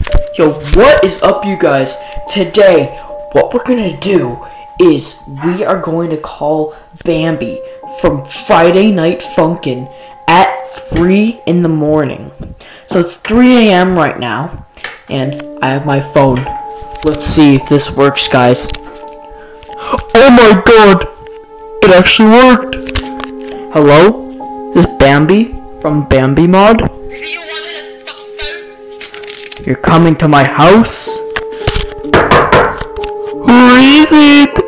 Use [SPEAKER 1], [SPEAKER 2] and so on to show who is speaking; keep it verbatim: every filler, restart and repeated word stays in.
[SPEAKER 1] Yo, what is up, you guys? Today, what we're gonna do is we are going to call Bambi from Friday Night Funkin' at three in the morning. So it's three A M right now, and I have my phone. Let's see if this works, guys. Oh my god! It actually worked! Hello? This is Bambi from Bambi Mod? You're coming to my house? Who is it?